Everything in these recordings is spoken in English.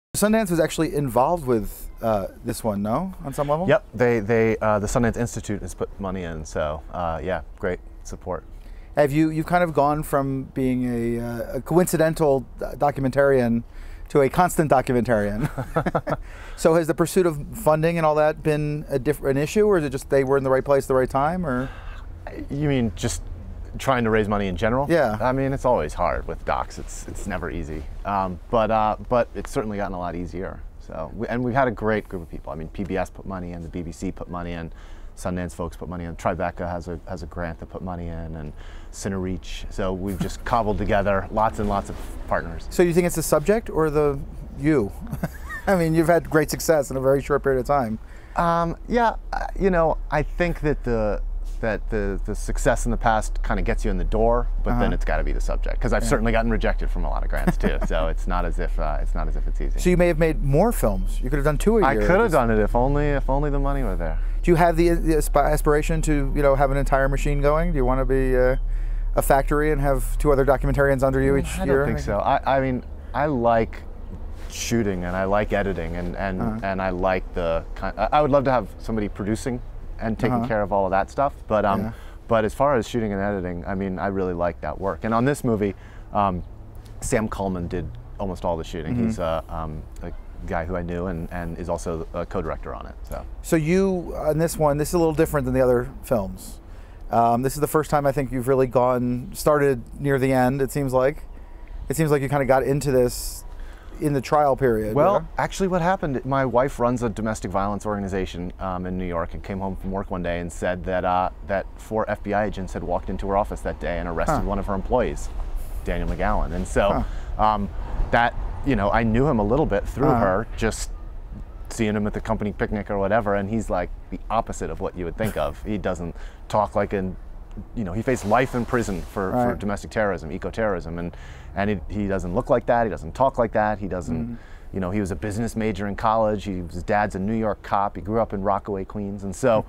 Sundance was actually involved with this one, no? On some level? Yep, the Sundance Institute has put money in, so yeah, great support. You've kind of gone from being a coincidental documentarian to a constant documentarian. So has the pursuit of funding and all that been an issue, or is it just they were in the right place at the right time, or? You mean just trying to raise money in general? Yeah. I mean, it's always hard with docs. It's never easy. But it's certainly gotten a lot easier. So and we've had a great group of people. I mean, PBS put money in, the BBC put money in, Sundance folks put money in, Tribeca has a grant that put money in, and CineReach. So we've just cobbled together lots and lots of partners. So you think it's the subject or you? I mean, you've had great success in a very short period of time. Yeah, you know, I think that the success in the past kind of gets you in the door, but then it's got to be the subject, because I've certainly gotten rejected from a lot of grants too. So it's not as if it's easy. So you may have made more films. You could have done 2 a year. I could have done it if only the money were there. Do you have the aspiration to have an entire machine going? Do you want to be a factory and have 2 other documentarians under you each year? I don't think so. I mean, I like shooting and I like editing and I like the kind. I would love to have somebody producing and taking care of all of that stuff, but as far as shooting and editing, I mean, I really like that work. And on this movie, Sam Cullman did almost all the shooting. He's a guy who I knew and is also a co-director on it. So you, on this one, this is a little different than the other films. This is the first time I think you've really started near the end, it seems like. It seems like you kind of got into this in the trial period. Well, actually what happened, my wife runs a domestic violence organization in New York, and came home from work one day and said that 4 FBI agents had walked into her office that day and arrested one of her employees, Daniel McGowan. And so that, you know, I knew him a little bit through her, just seeing him at the company picnic or whatever, and he's like the opposite of what you would think of. He doesn't talk like he faced life in prison for domestic terrorism, eco-terrorism, and he doesn't look like that, he doesn't talk like that, he doesn't, you know, he was a business major in college, his dad's a New York cop, he grew up in Rockaway, Queens, and so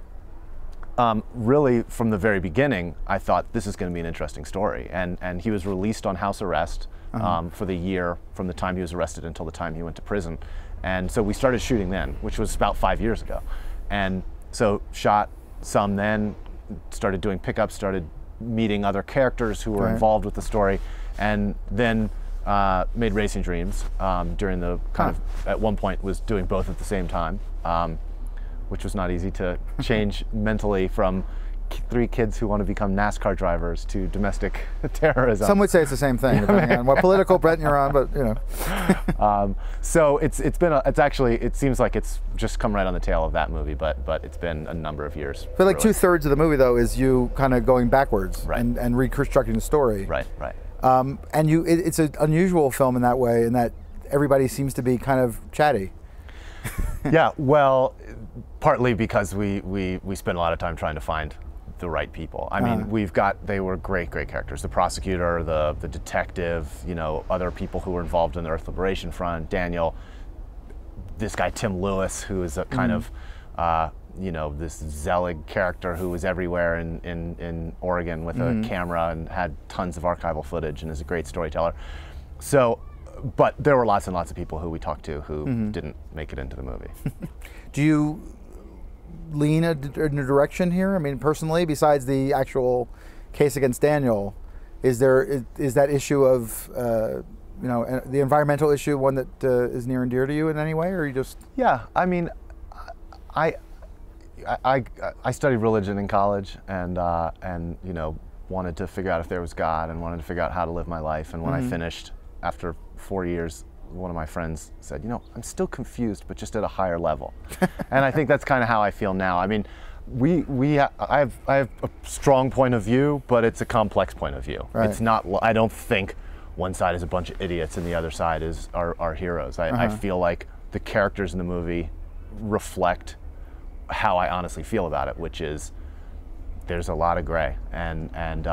really from the very beginning, I thought this is going to be an interesting story, and he was released on house arrest for the year from the time he was arrested until the time he went to prison, and so we started shooting then, which was about 5 years ago, and so shot some then, started doing pickups, started meeting other characters who were involved with the story, and then made Racing Dreams during the kind of, at one point was doing both at the same time, which was not easy to change mentally from 3 kids who want to become NASCAR drivers to domestic terrorism. Some would say it's the same thing, depending on what political bent you're on, but you know. So it seems like it's just come right on the tail of that movie, but it's been a number of years. But like 2/3 of the movie though is you kind of going backwards and reconstructing the story. Right. And it's an unusual film in that way, in that everybody seems to be kind of chatty. Yeah, well, partly because we spend a lot of time trying to find the right people. I mean, they were great characters. The prosecutor, the detective, you know, other people who were involved in the Earth Liberation Front, Daniel, this guy Tim Lewis, who is a kind of, you know, this Zelig character who was everywhere in Oregon with a camera and had tons of archival footage and is a great storyteller. So, but there were lots and lots of people who we talked to who didn't make it into the movie. Do you lean in a direction here? I mean, personally, besides the actual case against Daniel, is that issue of you know, the environmental issue one that is near and dear to you in any way, or you just? Yeah, I mean, I studied religion in college, and you know, wanted to figure out if there was God, and wanted to figure out how to live my life. And when I finished, after 4 years, one of my friends said, you know, I'm still confused, but just at a higher level. And I think that's kind of how I feel now. I mean, I have a strong point of view, but it's a complex point of view. Right. It's not, I don't think one side is a bunch of idiots and the other side are heroes. I feel like the characters in the movie reflect how I honestly feel about it, which is there's a lot of gray, and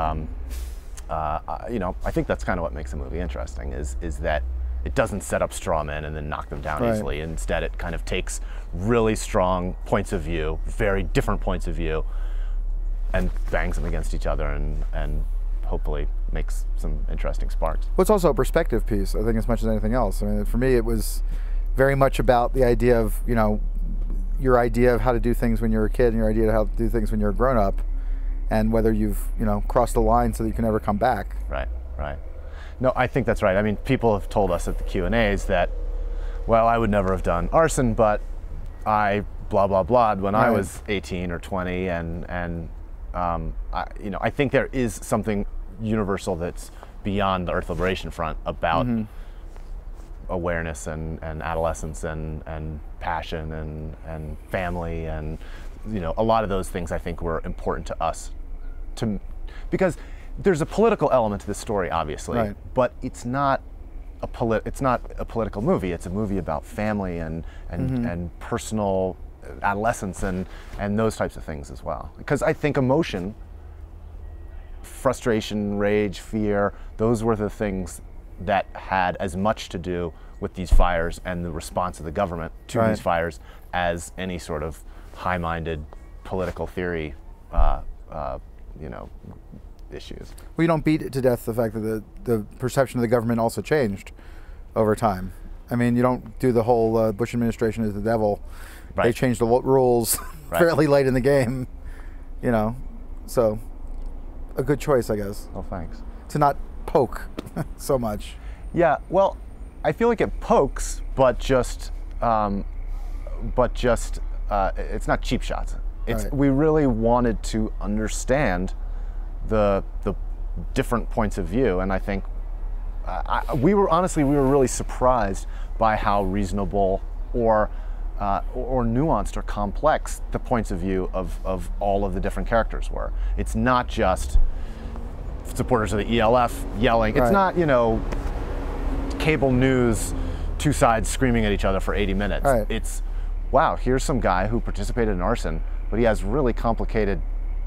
you know, I think that's kind of what makes the movie interesting, is that it doesn't set up straw men and then knock them down easily. Instead, it kind of takes really strong points of view, very different points of view, and bangs them against each other, and hopefully makes some interesting sparks. Well, it's also a perspective piece, I think, as much as anything else. I mean, for me, it was very much about the idea of, you know, your idea of how to do things when you're a kid and your idea of how to do things when you're a grown-up, and whether you've, you know, crossed the line so that you can never come back. Right, right. No, I think that's right. I mean, people have told us at the Q&As that, well, I would never have done arson, but I blah, blah, blah when I was 18 or 20, and you know, I think there is something universal that's beyond the Earth Liberation Front about awareness and adolescence and passion and family, and, you know, a lot of those things I think were important to us, because there's a political element to this story, obviously, but it's not a political movie. It's a movie about family and personal adolescence and those types of things as well. Because I think emotion, frustration, rage, fear, those were the things that had as much to do with these fires and the response of the government to these fires as any sort of high-minded political theory, you know, issues. Well, you don't beat it to death the fact that the perception of the government also changed over time. I mean, you don't do the whole Bush administration is the devil. They changed the rules fairly late in the game, you know. So, a good choice, I guess. Oh, thanks. To not poke so much. Yeah, well, I feel like it pokes, but just it's not cheap shots. It's we really wanted to understand the different points of view, and I think we were really surprised by how reasonable or nuanced or complex the points of view of all of the different characters were. It's not just supporters of the ELF yelling. It's not, you know, cable news, two sides screaming at each other for 80 minutes. It's, wow, here's some guy who participated in arson, but he has really complicated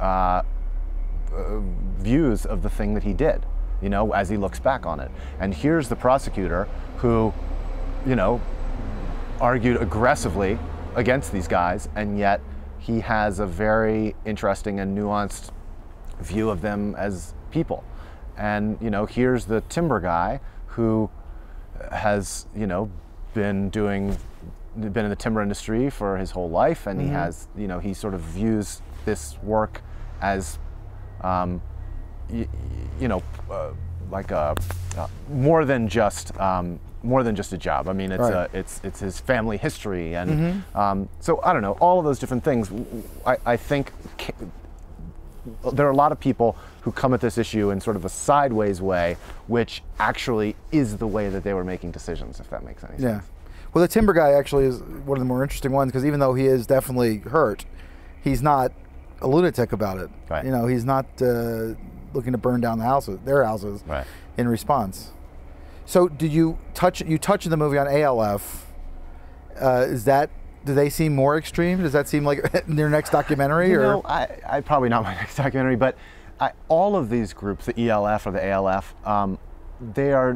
views of the thing that he did, you know, as he looks back on it. And here's the prosecutor who, you know, argued aggressively against these guys, and yet he has a very interesting and nuanced view of them as people. And, you know, here's the timber guy who has, you know, been in the timber industry for his whole life, and he has, you know, he sort of views this work as, you know, like a more than just a job. I mean, it's his family history, and so I don't know, all of those different things. I think there are a lot of people who come at this issue in sort of a sideways way, which actually is the way that they were making decisions, if that makes any sense. Yeah. Well, the timber guy actually is one of the more interesting ones, because even though he is definitely hurt, he's not a lunatic about it. You know, he's not looking to burn down their houses in response. So did you touch in the movie on ALF? Do they seem more extreme? Does that seem like their next documentary? You know, I probably not my next documentary, but all of these groups, the ELF or the ALF, they are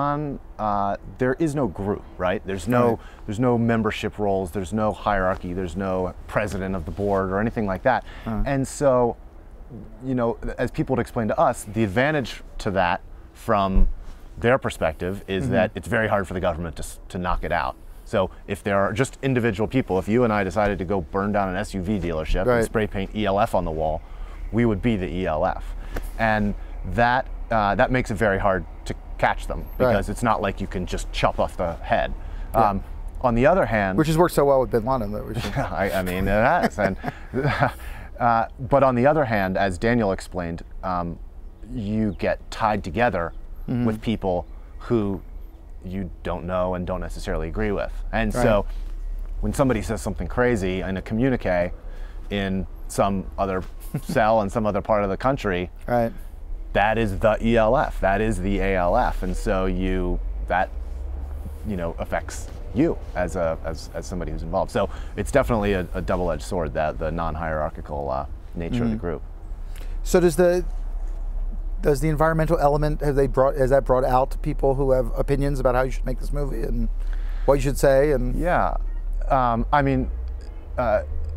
there is no group, right? There's no membership roles, there's no hierarchy, there's no president of the board or anything like that. And so, you know, as people would explain to us, the advantage to that from their perspective is that it's very hard for the government to knock it out. So if there are just individual people, if you and I decided to go burn down an SUV dealership and spray paint ELF on the wall, we would be the ELF. And that makes it very hard to catch them, because it's not like you can just chop off the head. On the other hand, which has worked so well with Bin Laden, that we should. I mean, it has. And but on the other hand, as Daniel explained, you get tied together with people who you don't know and don't necessarily agree with. And so when somebody says something crazy in a communique in some other cell in some other part of the country, that is the ELF, that is the ALF. And so that affects you as somebody who's involved. So it's definitely a double-edged sword, that the non-hierarchical nature of the group. So does the environmental element, has that brought out people who have opinions about how you should make this movie and what you should say? And yeah, I mean,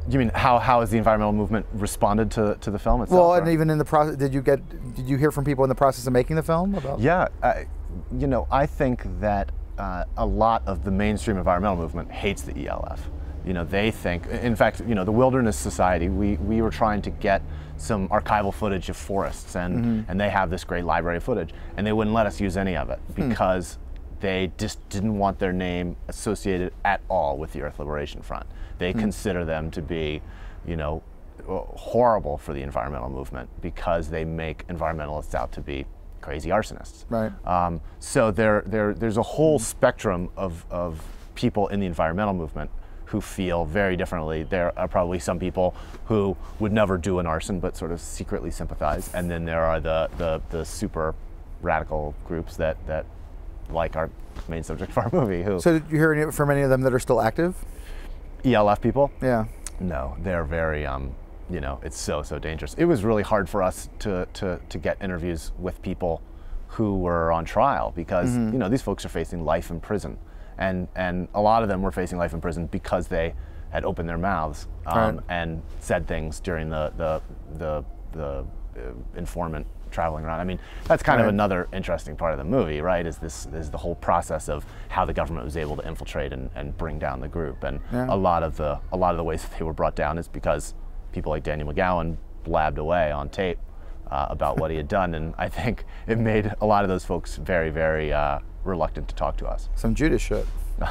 You mean how has the environmental movement responded to the film itself? Well, and even in the process, did you hear from people in the process of making the film about? Yeah, I think that a lot of the mainstream environmental movement hates the ELF. They think, in fact, the Wilderness Society, we were trying to get some archival footage of forests, and they have this great library of footage, and they wouldn't let us use any of it because they just didn't want their name associated at all with the Earth Liberation Front. They consider them to be, horrible for the environmental movement because they make environmentalists out to be crazy arsonists. Right. So there's a whole spectrum of people in the environmental movement who feel very differently. There are probably some people who would never do an arson but sort of secretly sympathize, and then there are the super radical groups that like our main subject of our movie. So did you hear from any of them that are still active? ELF people? Yeah. No, they're very, it's so dangerous. It was really hard for us to get interviews with people who were on trial because, these folks are facing life in prison. And a lot of them were facing life in prison because they had opened their mouths and said things during the informant traveling around. I mean, that's kind of another interesting part of the movie, right? Is the whole process of how the government was able to infiltrate and bring down the group. And a lot of the ways that they were brought down is because people like Daniel McGowan blabbed away on tape about what he had done, and I think it made a lot of those folks very, very reluctant to talk to us. Some Judas shit.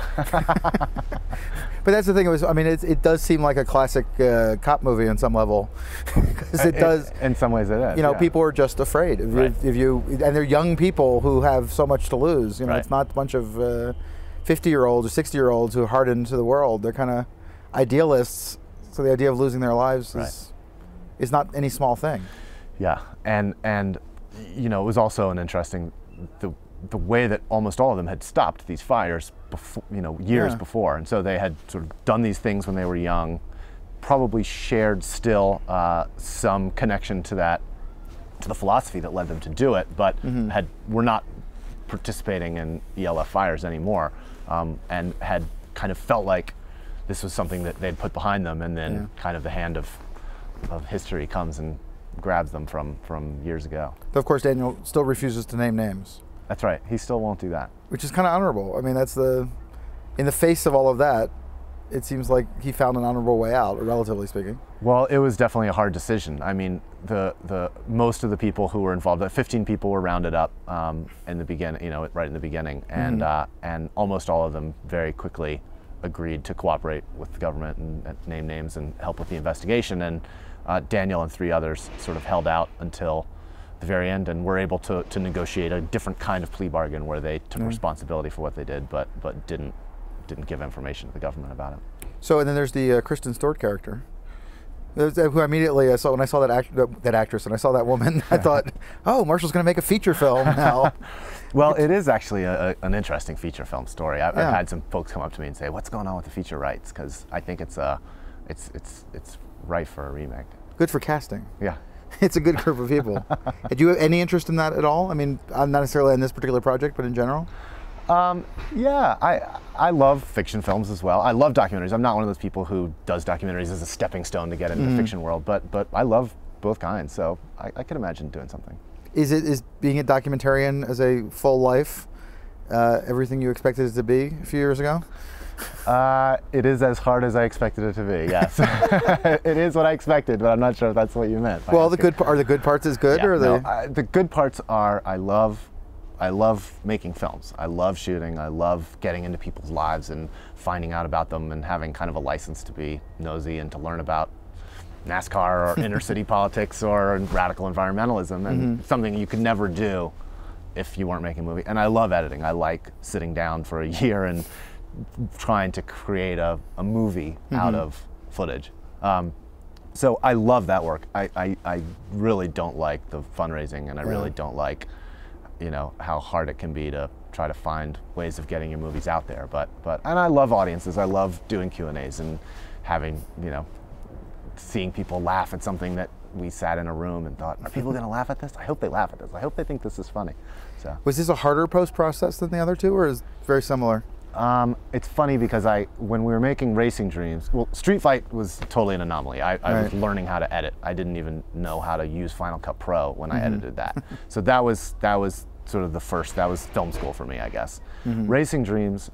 But that's the thing. It does seem like a classic cop movie on some level, because it does. In some ways, it is. People are just afraid and they're young people who have so much to lose. It's not a bunch of 50-year-olds or 60-year-olds who are hardened to the world. They're kind of idealists. So the idea of losing their lives is not any small thing. Yeah, and it was also an interesting the way that almost all of them had stopped these fires before, years before, and so they had sort of done these things when they were young, probably shared still some connection to the philosophy that led them to do it, but were not participating in ELF fires anymore, and had kind of felt like this was something that they'd put behind them, and then kind of the hand of history comes and grabs them from years ago. But of course, Daniel still refuses to name names. That's right. He still won't do that. Which is kind of honorable. I mean, in the face of all of that, it seems like he found an honorable way out, relatively speaking. Well, it was definitely a hard decision. I mean, the most of the people who were involved, 15 people were rounded up in the beginning, right in the beginning, and almost all of them very quickly agreed to cooperate with the government and name names and help with the investigation. And Daniel and 3 others sort of held out until the very end, and were able to negotiate a different kind of plea bargain where they took responsibility for what they did, but didn't give information to the government about it. So, and then there's the Kristen Stewart character, who immediately I saw when I saw that actress and I saw that woman, I thought, oh, Marshall's going to make a feature film now. Well, it is actually an interesting feature film story. I've had some folks come up to me and say, "What's going on with the feature rights?" Because I think it's ripe for a remake. Good for casting. Yeah. It's a good group of people. Do you have any interest in that at all? I mean, not necessarily in this particular project, but in general? Yeah, I love fiction films as well. I love documentaries. I'm not one of those people who does documentaries as a stepping stone to get into the fiction world, but I love both kinds, so I could imagine doing something. Is being a documentarian as a full life everything you expected it to be a few years ago? It is as hard as I expected it to be, yes. It is what I expected, but I'm not sure if that's what you meant. Well, are the good parts as good? Or the good parts are I love making films. I love shooting. I love getting into people's lives and finding out about them and having kind of a license to be nosy and to learn about NASCAR or inner city politics or radical environmentalism, and something you could never do if you weren't making a movie. And I love editing. I like sitting down for a year and trying to create a movie out of footage. So I love that work. I really don't like the fundraising, and I really don't like, how hard it can be to try to find ways of getting your movies out there. But and I love audiences. I love doing Q&As and having, seeing people laugh at something that we sat in a room and thought, are people going to laugh at this? I hope they laugh at this. I hope they think this is funny. So was this a harder post process than the other two, or is it very similar? It's funny because when we were making Racing Dreams, well, Street Fight was totally an anomaly. I was learning how to edit. I didn't even know how to use Final Cut Pro when I edited that. So that was sort of that was film school for me, I guess. Racing Dreams,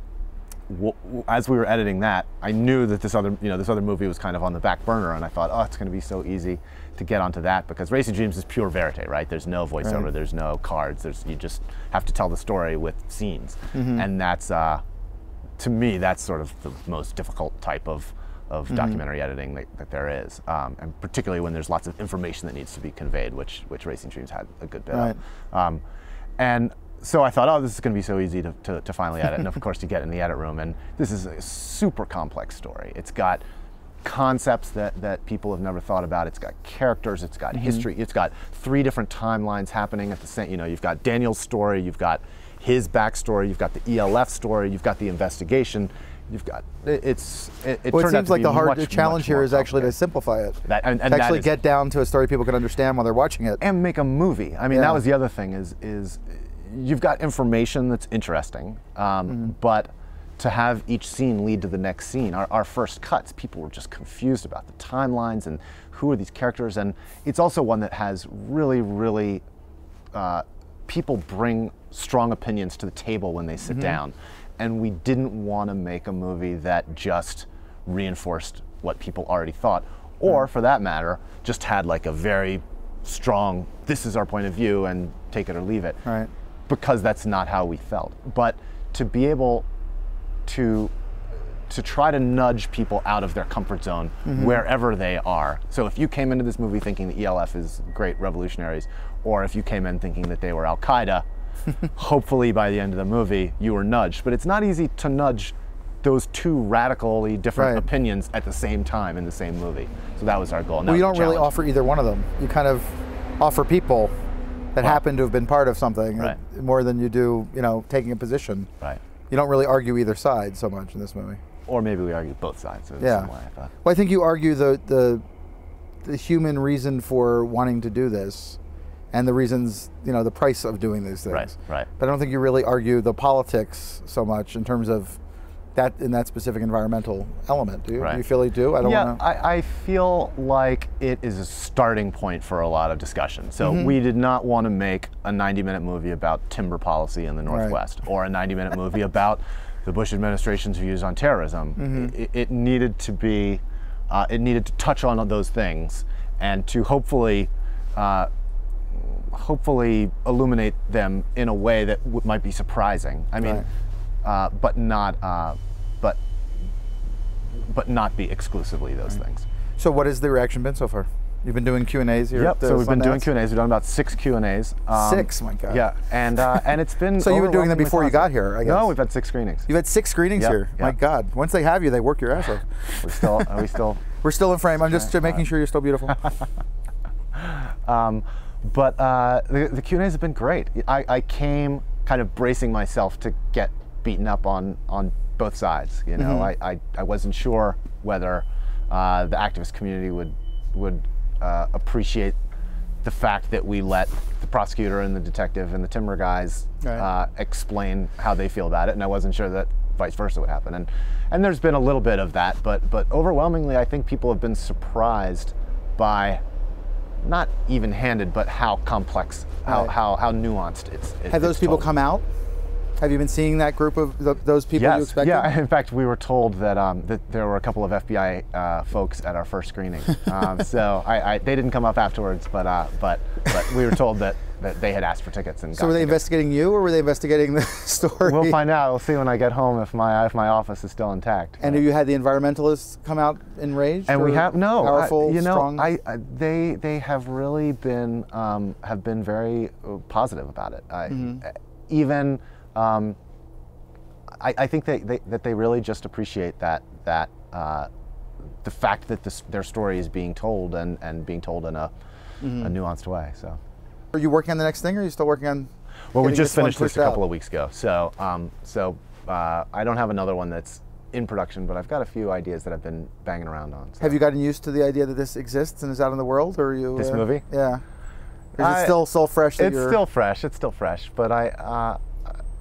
as we were editing that, I knew that this other movie was kind of on the back burner, and I thought, oh, it's going to be so easy to get onto that, because Racing Dreams is pure verite, right? There's no voiceover, there's no cards, you just have to tell the story with scenes, and that's, to me, that's sort of the most difficult type of documentary editing that there is, and particularly when there's lots of information that needs to be conveyed, which Racing Dreams had a good bit of. And so I thought, oh, this is going to be so easy to finally edit, and of course to get in the edit room, and this is a super complex story. It's got concepts that people have never thought about. It's got characters, it's got history, it's got 3 different timelines happening at the same, you've got Daniel's story, you've got his backstory, you've got the ELF story, you've got the investigation, you've got, it seems like the challenge here is actually to simplify it. And to actually get down to a story people can understand while they're watching it. And make a movie. I mean, that was the other thing is you've got information that's interesting, but to have each scene lead to the next scene. Our first cuts, people were just confused about the timelines and who are these characters, and it's also one that has really, really, people bring strong opinions to the table when they sit down, and we didn't want to make a movie that just reinforced what people already thought, or for that matter, just had like a very strong, this is our point of view and take it or leave it, because that's not how we felt. But to be able to try to nudge people out of their comfort zone wherever they are. So if you came into this movie thinking the ELF is great revolutionaries, or if you came in thinking that they were Al-Qaeda, hopefully by the end of the movie you were nudged. But it's not easy to nudge those 2 radically different opinions at the same time in the same movie. So that was our goal. Well, you don't really offer either one of them. You kind of offer people that happen to have been part of something more than you do, taking a position. You don't really argue either side so much in this movie. Or maybe we argue both sides in some way, I thought. Well, I think you argue the human reason for wanting to do this, and the reasons, the price of doing these things. But I don't think you really argue the politics so much in terms of that, in that specific environmental element. Do you? Do you feel you do? I feel like it is a starting point for a lot of discussion. So we did not want to make a 90-minute movie about timber policy in the Northwest, or a 90-minute movie about the Bush administration's views on terrorism. It needed to be, it needed to touch on those things, and to hopefully illuminate them in a way that might be surprising. I mean, but not be exclusively those things. So what has the reaction been so far? You've been doing Q&As here? Yep, so we've been doing Q&As. We've done about 6 Q&As. 6, my God. Yeah, and it's been So you were doing them before you got here, I guess? No, we've had 6 screenings. You've had 6 screenings here? My God. Once they have you, they work your ass off. We're still in frame. I'm just making sure you're still beautiful. But the Q&As have been great. I came kind of bracing myself to get beaten up on both sides. I wasn't sure whether the activist community would appreciate the fact that we let the prosecutor and the detective and the timber guys explain how they feel about it, and I wasn't sure that vice versa would happen. And there's been a little bit of that, but overwhelmingly, I think people have been surprised by, not even-handed, but how complex, how nuanced it's. Have those people come out? Have you been seeing that group of those people you expected? Yeah, in fact, we were told that that there were a couple of FBI folks at our first screening. So they didn't come up afterwards, but we were told that they had asked for tickets and. So were they investigating you, or were they investigating the story? We'll find out. We'll see when I get home if my office is still intact. And have you had the environmentalists come out enraged? And we have powerful, strong. They have really been very positive about it. Even. I think that they really just appreciate that the fact that their story is being told and being told in a nuanced way. So, are you working on the next thing, or are you still working on? Well, we just finished this a couple of weeks ago, so I don't have another one that's in production, but I've got a few ideas that I've been banging around on. So. Have you gotten used to the idea that this exists and is out in the world, or are you? This movie? Yeah. Or is it still so fresh? It's still fresh. It's still fresh, but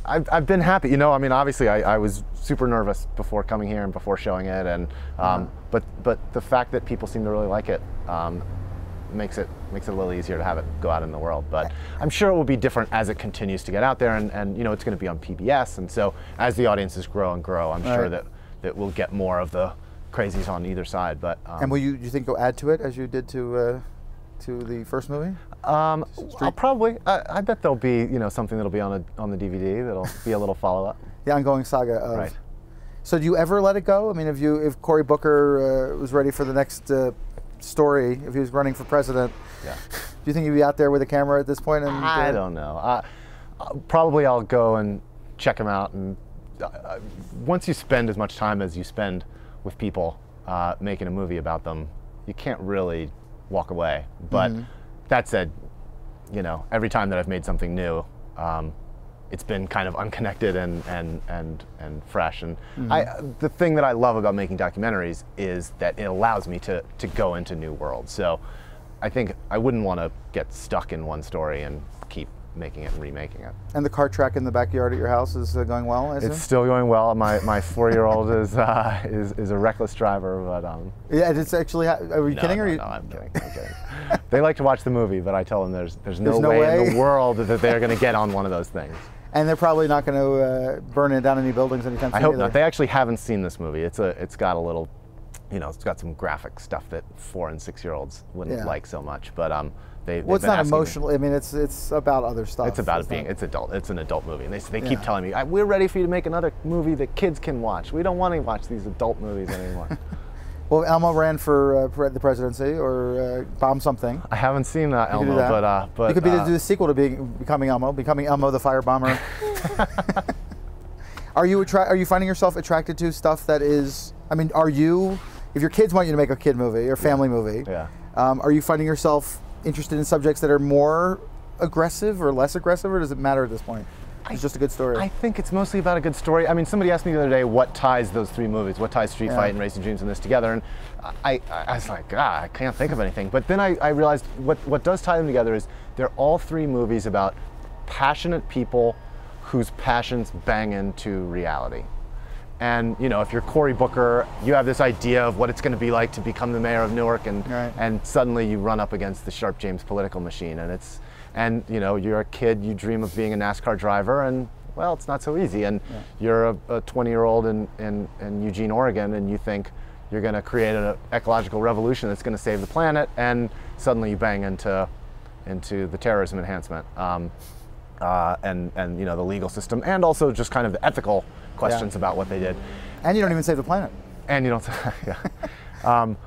I've been happy. You know, I mean, obviously, I was super nervous before coming here and before showing it, and but the fact that people seem to really like it makes it a little easier to have it go out in the world. But I'm sure it will be different as it continues to get out there, and you know, it's going to be on PBS, and so as the audiences grow and grow, I'm sure that we'll get more of the crazies on either side. But and will you think you'll add to it as you did to the first movie? I'll probably. I bet there'll be, you know, something that'll be on the DVD that'll be a little follow-up. The ongoing saga of. Right. So do you ever let it go? I mean, if Cory Booker was ready for the next story, if he was running for president, do you think he'd be out there with a camera at this point? And, I don't know. Probably I'll go and check him out. And once you spend as much time as you spend with people making a movie about them, you can't really walk away. But that said, you know, every time that I've made something new, it's been kind of unconnected and fresh. And the thing that I love about making documentaries is that it allows me to go into new worlds. So I think I wouldn't want to get stuck in one story and keep making it and remaking it. And the kart track in the backyard at your house is going well, is it? It's still going well. My 4-year-old is a reckless driver, but yeah, it's actually. Are you kidding? No, I'm kidding. I'm kidding. They like to watch the movie, but I tell them there's no way in the world that they're going to get on one of those things. And they're probably not going to burn it down any buildings anytime soon. I hope either. not. They actually haven't seen this movie. It's got a little, you know, it's got some graphic stuff that 4- and 6-year-olds wouldn't like so much. But well, it's not emotional. I mean, it's about other stuff. It's about it's adult. It's an adult movie, and they keep telling me, we're ready for you to make another movie that kids can watch. We don't want to watch these adult movies anymore. Well, Elmo ran for the presidency or bomb something. I haven't seen Elmo, but you could do the sequel to becoming Elmo the fire bomber. Are you finding yourself attracted to stuff that is? I mean, if your kids want you to make a kid movie or family movie, are you finding yourself interested in subjects that are more aggressive or less aggressive, or does it matter at this point? It's just a good story. I think it's mostly about a good story. I mean, somebody asked me the other day what ties those 3 movies, what ties Street Fight and Racing Dreams and this together, and I was like, I can't think of anything. But then I realized what does tie them together is they're all 3 movies about passionate people whose passions bang into reality. And you know, if you're Cory Booker, you have this idea of what it's going to be like to become the mayor of Newark, and suddenly you run up against the Sharp James political machine, and you know, you're a kid, you dream of being a NASCAR driver, and well, it's not so easy. And you're a 20-year-old in Eugene, Oregon, and you think you're going to create an ecological revolution that's going to save the planet, and suddenly you bang into the terrorism enhancement, and you know, the legal system, and also just kind of the ethical questions about what they did. And you don't even save the planet. And you don't,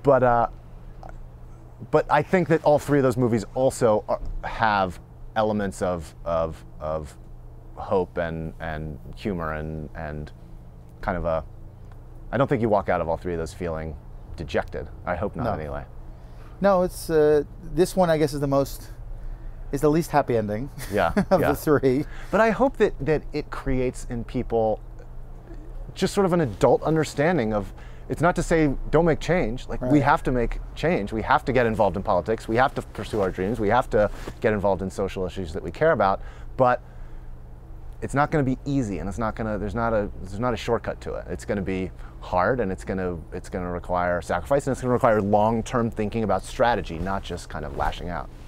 but I think that all 3 of those movies also have elements of hope and humor and kind of a. I don't think you walk out of all 3 of those feeling dejected. I hope not, anyway. No, it's this one. I guess is the least happy ending. Of the 3. But I hope that it creates in people just sort of an adult understanding of. It's not to say don't make change. Like we have to make change. We have to get involved in politics. We have to pursue our dreams. We have to get involved in social issues that we care about. But it's not going to be easy, and it's not going to. There's not a shortcut to it. It's going to be hard, and it's going to require sacrifice, and it's going to require long-term thinking about strategy, not just kind of lashing out.